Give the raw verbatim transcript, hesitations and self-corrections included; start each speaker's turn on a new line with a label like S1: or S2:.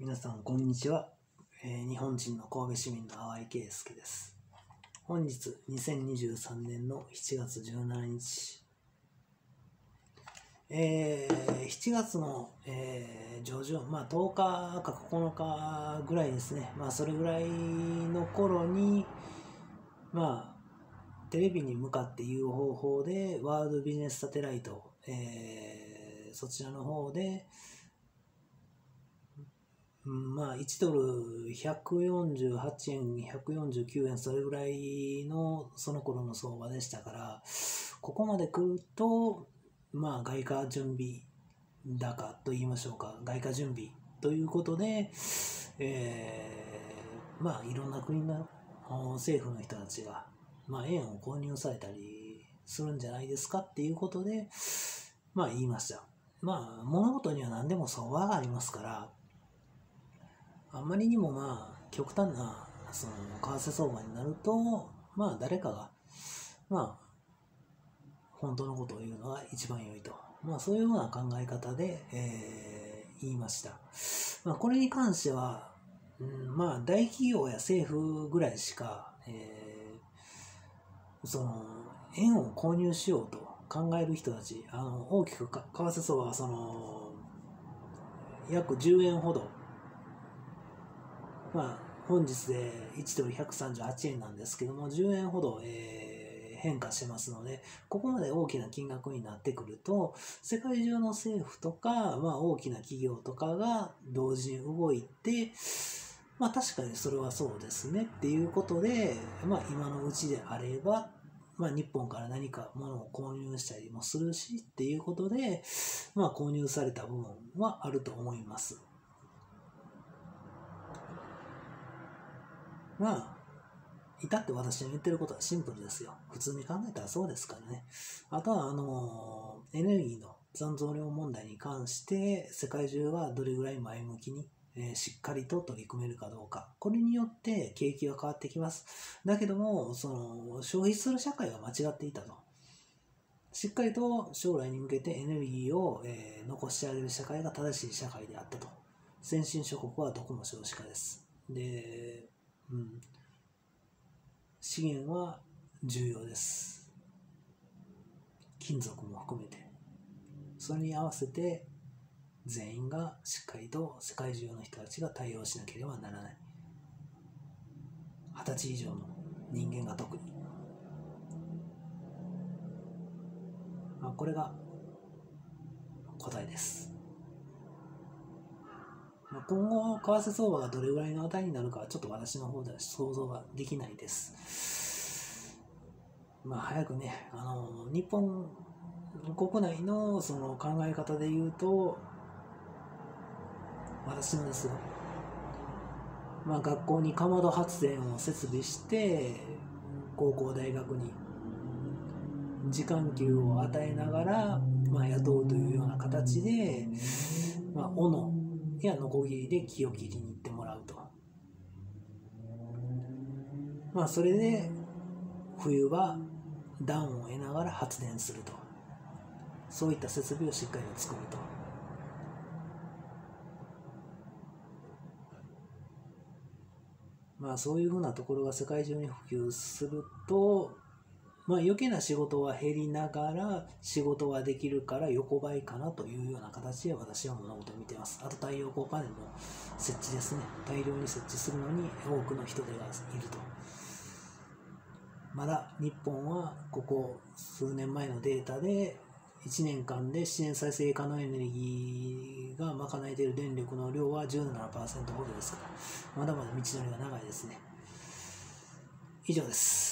S1: 皆さんこんにちは、えー、日本人の神戸市民の淡井圭介です。本日にせんにじゅうさんねんのしちがつじゅうしちにち、えー、しちがつの、えー、上旬、まあとおかかここのかぐらいですね。まあそれぐらいの頃に、まあテレビに向かって言う方法でワールドビジネスサテライト、えー、そちらの方でまあいちドルひゃくよんじゅうはちえん、ひゃくよんじゅうきゅうえん、それぐらいのその頃の相場でしたから、ここまで来ると、まあ外貨準備高と言いましょうか、外貨準備ということで、えー、まあいろんな国の政府の人たちが、まあ、円を購入されたりするんじゃないですかっていうことで、まあ言いました。まあ物事には何でも相場がありますから、あまりにもまあ極端なその為替相場になると、まあ誰かがまあ本当のことを言うのが一番良いと、まあそういうような考え方で、えー、言いました。まあこれに関しては、うん、まあ大企業や政府ぐらいしか、えー、その円を購入しようと考える人たち、あの大きくか為替相場はその約じゅうえんほど。まあ、本日でいちドルひゃくさんじゅうはちえんなんですけども、じゅうえんほど、えー、変化してますので、ここまで大きな金額になってくると、世界中の政府とか、まあ、大きな企業とかが同時に動いて、まあ確かにそれはそうですねっていうことで、まあ今のうちであれば、まあ日本から何か物を購入したりもするしっていうことで、まあ購入された部分はあると思います。まあ、至って私の言ってることはシンプルですよ。普通に考えたらそうですからね。あとは、あの、エネルギーの残存量問題に関して、世界中がどれぐらい前向きに、えー、しっかりと取り組めるかどうか。これによって景気は変わってきます。だけども、その、消費する社会が間違っていたと。しっかりと将来に向けてエネルギーを、えー、残してあげる社会が正しい社会であったと。先進諸国はどこも少子化です。で、うん、資源は重要です。金属も含めて。それに合わせて全員がしっかりと世界中の人たちが対応しなければならない。はたち以上の人間が特に。まあ、これが答えです。今後、為替相場がどれぐらいの値になるかはちょっと私の方では想像ができないです。まあ早くね、あの日本国内のその考え方で言うと、私のですよ、まあ学校にかまど発電を設備して、高校大学に時間給を与えながら、まあ、雇うというような形で、まあ、斧やノコギリで木を切りに行ってもらうと。まあそれで冬は暖を得ながら発電すると。そういった設備をしっかりと作ると。まあそういうふうなところが世界中に普及すると、まあ余計な仕事は減りながら仕事はできるから横ばいかなというような形で私は物事を見ています。あと太陽光パネルの設置ですね。大量に設置するのに多くの人手がいると。まだ日本はここ数年前のデータでいちねんかんで自然再生可能エネルギーが賄えている電力の量は じゅうななパーセント ほどですから、まだまだ道のりが長いですね。以上です。